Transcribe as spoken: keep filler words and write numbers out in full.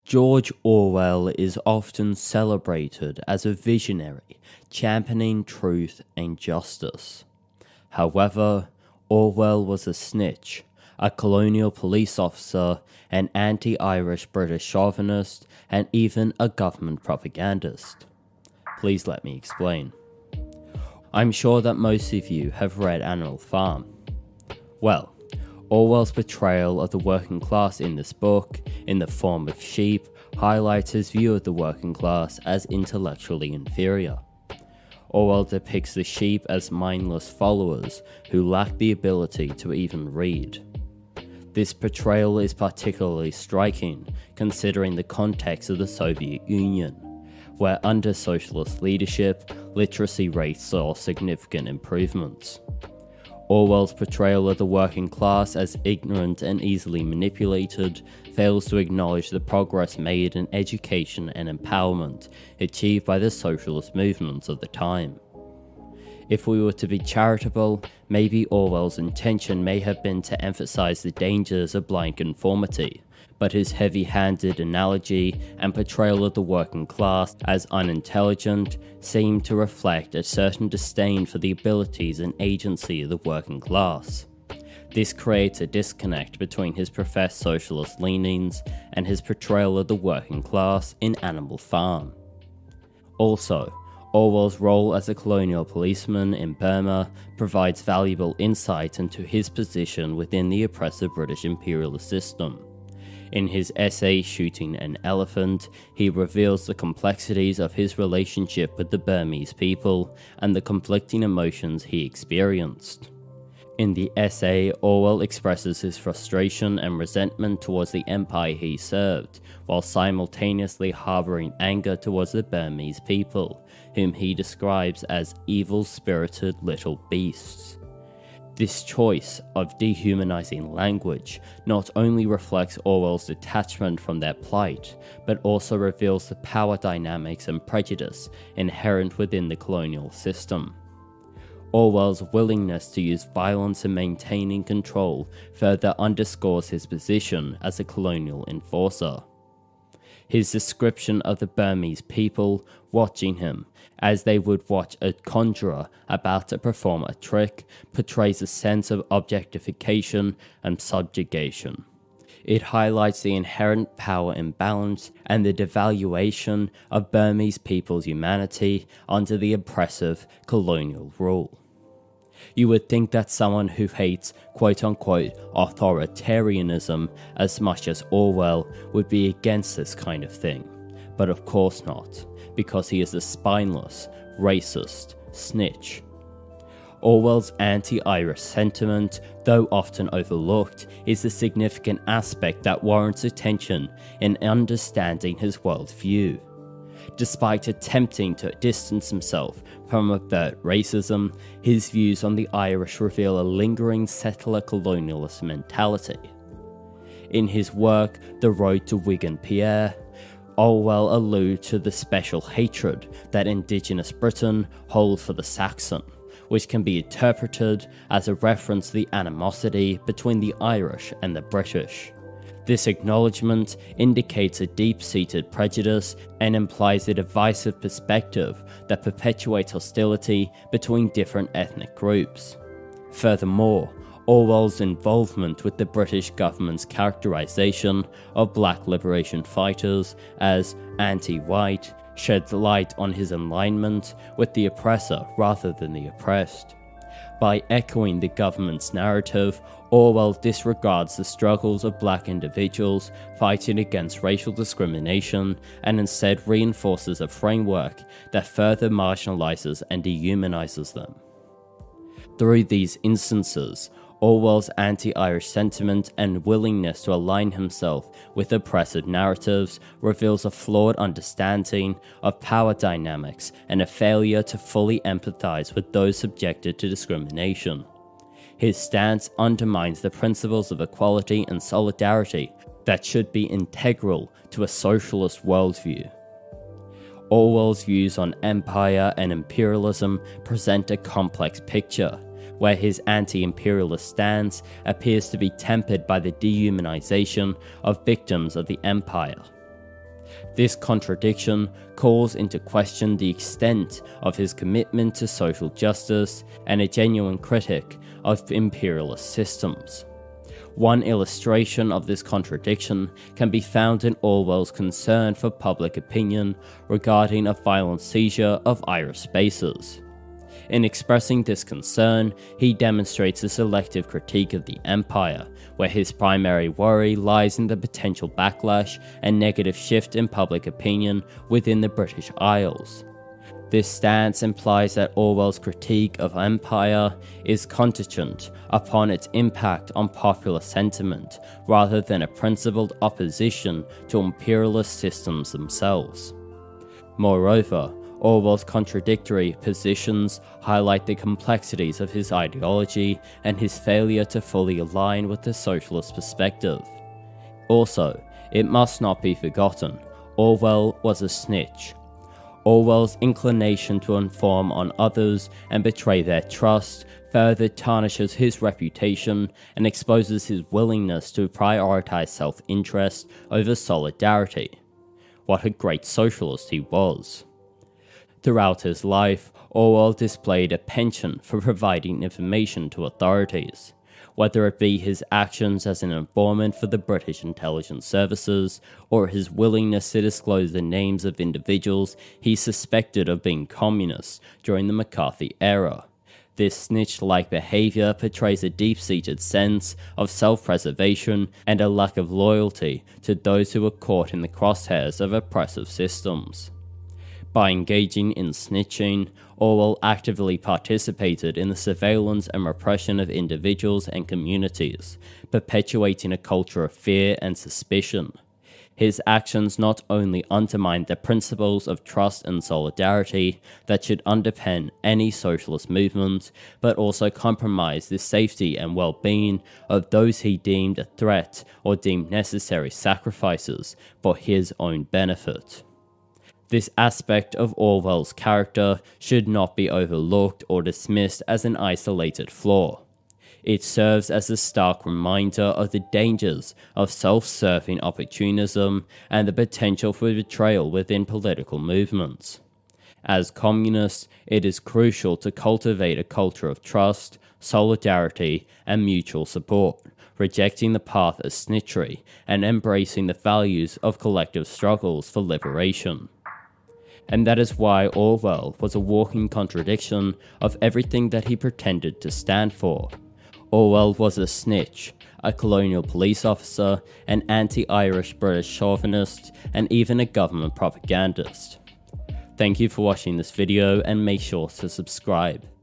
George Orwell is often celebrated as a visionary, championing truth and justice. However, Orwell was a snitch, a colonial police officer, an anti-Irish British chauvinist, and even a government propagandist. Please let me explain. I'm sure that most of you have read Animal Farm. Well, Orwell's portrayal of the working class in this book, in the form of sheep, highlights his view of the working class as intellectually inferior. Orwell depicts the sheep as mindless followers who lack the ability to even read. This portrayal is particularly striking considering the context of the Soviet Union, where under socialist leadership, literacy rates saw significant improvements. Orwell's portrayal of the working class as ignorant and easily manipulated fails to acknowledge the progress made in education and empowerment achieved by the socialist movements of the time. If we were to be charitable, maybe Orwell's intention may have been to emphasize the dangers of blind conformity, but his heavy-handed analogy and portrayal of the working class as unintelligent seem to reflect a certain disdain for the abilities and agency of the working class. This creates a disconnect between his professed socialist leanings and his portrayal of the working class in Animal Farm. Also, Orwell's role as a colonial policeman in Burma provides valuable insight into his position within the oppressive British imperialist system. In his essay Shooting an Elephant, he reveals the complexities of his relationship with the Burmese people and the conflicting emotions he experienced. In the essay, Orwell expresses his frustration and resentment towards the empire he served, while simultaneously harboring anger towards the Burmese people, whom he describes as evil-spirited little beasts. This choice of dehumanizing language not only reflects Orwell's detachment from their plight, but also reveals the power dynamics and prejudice inherent within the colonial system. Orwell's willingness to use violence in maintaining control further underscores his position as a colonial enforcer. His description of the Burmese people watching him, as they would watch a conjurer about to perform a trick, portrays a sense of objectification and subjugation. It highlights the inherent power imbalance and the devaluation of Burmese people's humanity under the oppressive colonial rule. You would think that someone who hates quote-unquote authoritarianism as much as Orwell would be against this kind of thing, but of course not, because he is a spineless, racist snitch. Orwell's anti-Irish sentiment, though often overlooked, is a significant aspect that warrants attention in understanding his worldview. Despite attempting to distance himself from overt racism, his views on the Irish reveal a lingering settler colonialist mentality. In his work, The Road to Wigan Pier, Orwell alludes to the special hatred that Indigenous Britain holds for the Saxon, which can be interpreted as a reference to the animosity between the Irish and the British. This acknowledgement indicates a deep-seated prejudice and implies a divisive perspective that perpetuates hostility between different ethnic groups. Furthermore, Orwell's involvement with the British government's characterization of black liberation fighters as anti-white sheds light on his alignment with the oppressor rather than the oppressed. By echoing the government's narrative, Orwell disregards the struggles of black individuals fighting against racial discrimination and instead reinforces a framework that further marginalizes and dehumanizes them. Through these instances, Orwell's anti-Irish sentiment and willingness to align himself with oppressive narratives reveals a flawed understanding of power dynamics and a failure to fully empathize with those subjected to discrimination. His stance undermines the principles of equality and solidarity that should be integral to a socialist worldview. Orwell's views on empire and imperialism present a complex picture, where his anti-imperialist stance appears to be tempered by the dehumanization of victims of the empire. This contradiction calls into question the extent of his commitment to social justice and a genuine critic of imperialist systems. One illustration of this contradiction can be found in Orwell's concern for public opinion regarding a violent seizure of Irish bases. In expressing this concern, he demonstrates a selective critique of the empire, where his primary worry lies in the potential backlash and negative shift in public opinion within the British Isles. This stance implies that Orwell's critique of empire is contingent upon its impact on popular sentiment, rather than a principled opposition to imperialist systems themselves. Moreover, Orwell's contradictory positions highlight the complexities of his ideology and his failure to fully align with the socialist perspective. Also, it must not be forgotten, Orwell was a snitch. Orwell's inclination to inform on others and betray their trust further tarnishes his reputation and exposes his willingness to prioritize self-interest over solidarity. What a great socialist he was. Throughout his life, Orwell displayed a penchant for providing information to authorities, whether it be his actions as an informant for the British intelligence services, or his willingness to disclose the names of individuals he suspected of being communists during the McCarthy era. This snitch-like behavior portrays a deep-seated sense of self-preservation and a lack of loyalty to those who were caught in the crosshairs of oppressive systems. By engaging in snitching, Orwell actively participated in the surveillance and repression of individuals and communities, perpetuating a culture of fear and suspicion. His actions not only undermined the principles of trust and solidarity that should underpin any socialist movement, but also compromised the safety and well-being of those he deemed a threat or deemed necessary sacrifices for his own benefit. This aspect of Orwell's character should not be overlooked or dismissed as an isolated flaw. It serves as a stark reminder of the dangers of self-serving opportunism and the potential for betrayal within political movements. As communists, it is crucial to cultivate a culture of trust, solidarity, and mutual support, rejecting the path of snitchery and embracing the values of collective struggles for liberation. And that is why Orwell was a walking contradiction of everything that he pretended to stand for. Orwell was a snitch, a colonial police officer, an anti-Irish British chauvinist, and even a government propagandist. Thank you for watching this video and make sure to subscribe.